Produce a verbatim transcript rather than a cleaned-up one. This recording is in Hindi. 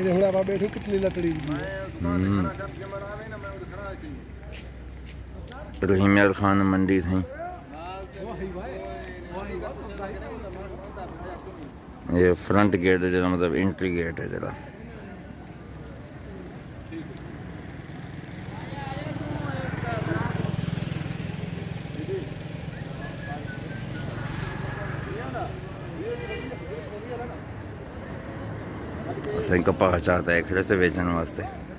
ये हुण आप बैठो कितनी लतड़ी रहीम यार खान मंडी थी। ये फ्रंट गेट है जरा, मतलब एंट्री गेट है जरा। असें कपास चाहता है खड़े से बेचने वास्ते।